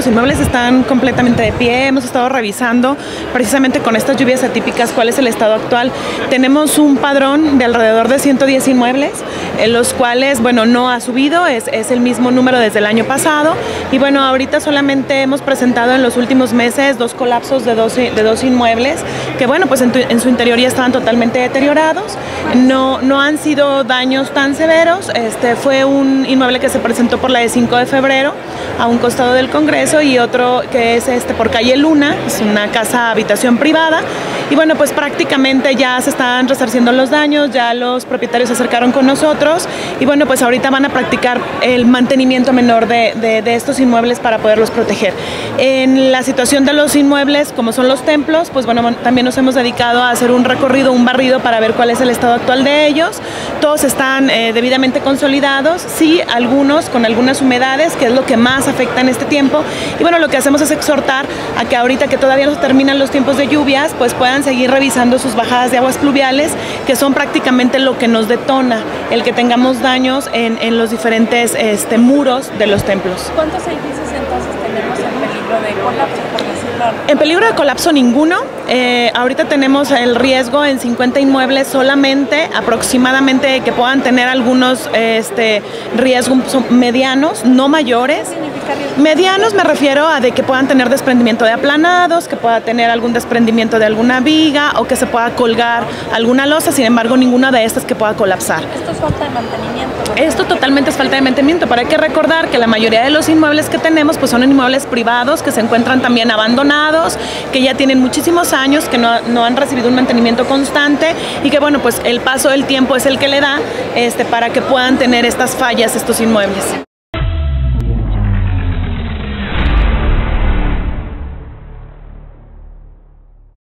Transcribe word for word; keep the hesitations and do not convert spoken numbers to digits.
los inmuebles están completamente de pie. Hemos estado revisando precisamente con estas lluvias atípicas cuál es el estado actual. Tenemos un padrón de alrededor de ciento diez inmuebles, en los cuales, bueno, no ha subido, es, es el mismo número desde el año pasado. Y bueno, ahorita solamente hemos presentado en los últimos meses dos colapsos de dos, de dos inmuebles, que bueno, pues en, tu, en su interior ya estaban totalmente deteriorados. No, no han sido daños tan severos. Este fue un inmueble que se presentó por la de cinco de febrero, a un costado del Congreso, y otro que es este por calle Luna, es una casa habitación privada. Y bueno, pues prácticamente ya se están resarciendo los daños, ya los propietarios se acercaron con nosotros y bueno, pues ahorita van a practicar el mantenimiento menor de, de, de estos inmuebles para poderlos proteger. En la situación de los inmuebles, como son los templos, pues bueno, también nos hemos dedicado a hacer un recorrido, un barrido para ver cuál es el estado actual de ellos. Todos están eh, debidamente consolidados, sí, algunos con algunas humedades, que es lo que más afecta en este tiempo. Y bueno, lo que hacemos es exhortar a que ahorita que todavía no se terminan los tiempos de lluvias, pues puedan seguir revisando sus bajadas de aguas pluviales, que son prácticamente lo que nos detona el que tengamos daños en, en los diferentes este, muros de los templos. ¿Cuántos edificios entonces tenemos en peligro de colapso, por decirlo? En peligro de colapso ninguno. Eh, ahorita tenemos el riesgo en cincuenta inmuebles solamente, aproximadamente, que puedan tener algunos este, riesgos medianos, no mayores. Medianos me refiero a de que puedan tener desprendimiento de aplanados, que pueda tener algún desprendimiento de alguna viga o que se pueda colgar alguna losa, sin embargo ninguna de estas que pueda colapsar. Esto es falta de mantenimiento, ¿no? Esto totalmente es falta de mantenimiento, pero hay que recordar que la mayoría de los inmuebles que tenemos pues son inmuebles privados que se encuentran también abandonados, que ya tienen muchísimos años, que no, no han recibido un mantenimiento constante y que bueno, pues el paso del tiempo es el que le da este, para que puedan tener estas fallas estos inmuebles.